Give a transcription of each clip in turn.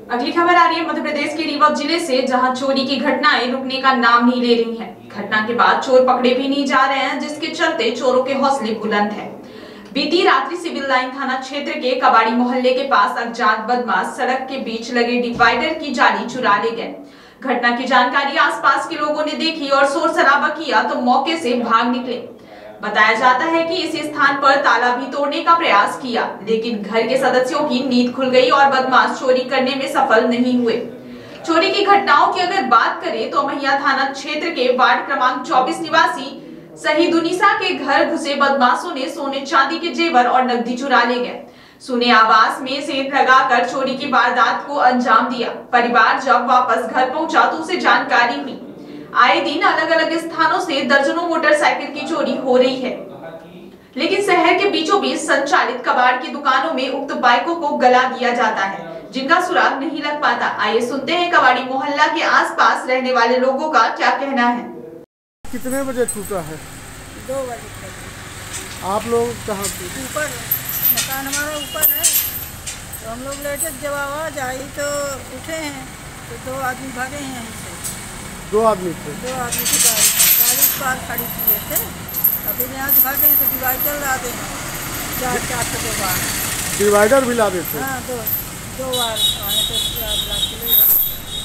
अगली खबर आ रही है मध्य प्रदेश के रीवा जिले से, जहां चोरी की घटनाएं रुकने का नाम नहीं ले रही हैं। घटना के बाद चोर पकड़े भी नहीं जा रहे हैं, जिसके चलते चोरों के हौसले बुलंद हैं। बीती रात्रि सिविल लाइन थाना क्षेत्र के कबाड़ी मोहल्ले के पास अज्ञात बदमाश सड़क के बीच लगे डिवाइडर की जाली चुरा ले गए। घटना की जानकारी आसपास के लोगों ने देखी और शोर शराबा किया तो मौके से भाग निकले। बताया जाता है कि इसी स्थान पर ताला भी तोड़ने का प्रयास किया, लेकिन घर के सदस्यों की नींद खुल गई और बदमाश चोरी करने में सफल नहीं हुए। चोरी की घटनाओं की अगर बात करें तो महिया थाना क्षेत्र के वार्ड क्रमांक 24 निवासी शहीदुनिसा के घर घुसे बदमाशों ने सोने चांदी के जेवर और नकदी चुरा ले गए। सुने आवास में सेंध लगाकर चोरी की वारदात को अंजाम दिया। परिवार जब वापस घर पहुंचा तो उसे जानकारी हुई आए दिन अलग अलग स्थानों से दर्जनों मोटरसाइकिल की चोरी हो रही है, लेकिन शहर के बीचों बीच संचालित कबाड़ की दुकानों में उक्त बाइकों को गला दिया जाता है, जिनका सुराग नहीं लग पाता। आइए सुनते हैं कबाड़ी मोहल्ला के आसपास रहने वाले लोगों का क्या कहना है। कितने बजे टूटा है? 2 बजे। आप लोग कहाँ पे? ऊपर मकान हमारा ऊपर है, तो हम लोग लेटे जब आवाज आई तो उठे हैं, तो 2 आदमी भागे हैं यहीं से। 2 आदमी थे? 2 आदमी की गाड़ी पार खड़ी किए थे, अभी यहाँ से भागे हैं तो डिवाइडर ला दे 4 के बाद डिवाइडर भी ला देते? हाँ, 2 बार आने तो ला के ले गए।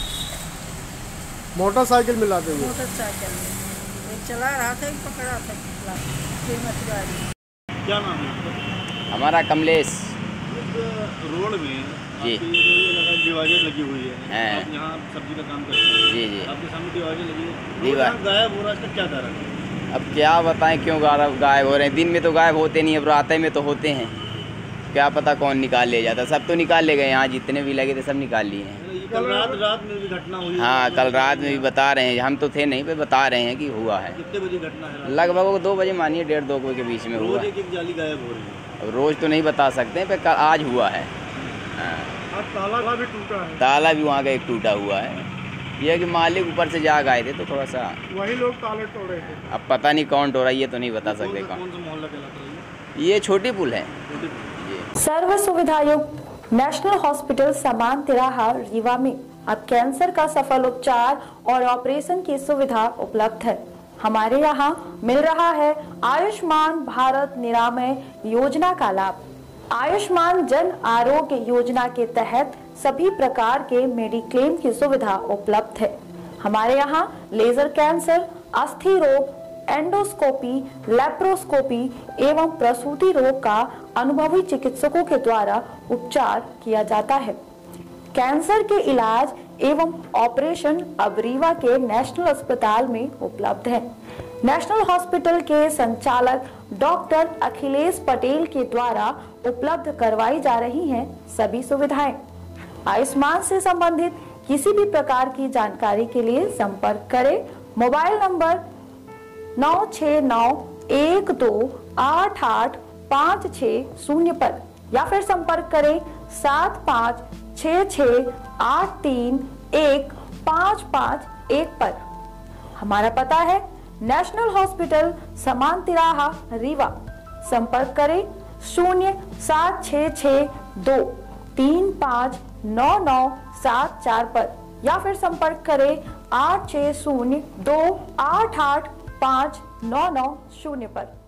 मोटरसाइकिल में ला देंगे? मोटरसाइकिल में एक चला रहा था, एक पकड़ा था कीमत गाड़ी। क्या नाम है? हमारा कमलेश। रोड में जी डिवाइडर लगी हुई है, आप यहाँ सब्जी का काम करते हैं। जी जी। आपके सामने डिवाइडर लगी है, गायब हो रहा है, इसका क्या कारण है? अब क्या बताएं क्यों गायब हो रहे हैं? दिन में तो गायब होते नहीं, अब रात में तो होते हैं। क्या पता कौन निकाल ले जाता। सब तो निकाल ले गए, यहाँ जितने भी लगे थे सब निकाल लिए हैं। कल रात में भी घटना हुई? हाँ, कल रात में भी बता रहे हैं, हम तो थे नहीं पे बता रहे हैं कि हुआ है। कितने बजे घटना है? लगभग 2 बजे, मानिए 1:30-2 बजे के बीच में हुआ। रोज एक जाली गायब हो रही है? अब रोज तो नहीं बता सकते, पर आज हुआ है। ताला भी टूटा है? ताला भी वहाँ का एक टूटा हुआ है। यह कि मालिक ऊपर से जाग आए थे तो थोड़ा सा वही लोग ताले तोड़े थे। अब पता नहीं कौन तोड़ा, ये तो नहीं बता सकते कौन। कौन सा मोहल्ला कहलाता है? ये छोटी पुल है। सर्व सुविधायुक्त नेशनल हॉस्पिटल समान तिराहा रीवा में अब कैंसर का सफल उपचार और ऑपरेशन की सुविधा उपलब्ध है। हमारे यहाँ मिल रहा है आयुष्मान भारत निरामय योजना का लाभ। आयुष्मान जन आरोग्य योजना के तहत सभी प्रकार के मेडिक्लेम की सुविधा उपलब्ध है। हमारे यहाँ लेजर कैंसर, अस्थि रोग, एंडोस्कोपी, लेप्रोस्कोपी एवं प्रसूति रोग का अनुभवी चिकित्सकों के द्वारा उपचार किया जाता है। कैंसर के इलाज एवं ऑपरेशन अब रीवा के नेशनल अस्पताल में उपलब्ध है। नेशनल हॉस्पिटल के संचालक डॉक्टर अखिलेश पटेल के द्वारा उपलब्ध करवाई जा रही हैं सभी सुविधाएं। आयुष्मान से संबंधित किसी भी प्रकार की जानकारी के लिए संपर्क करें मोबाइल नंबर 9691288560 पर, या फिर संपर्क करें 7566831551 पर। हमारा पता है नेशनल हॉस्पिटल समान तिराहा रीवा। संपर्क करें 07662359974 पर, या फिर संपर्क करें 8602885990 पर।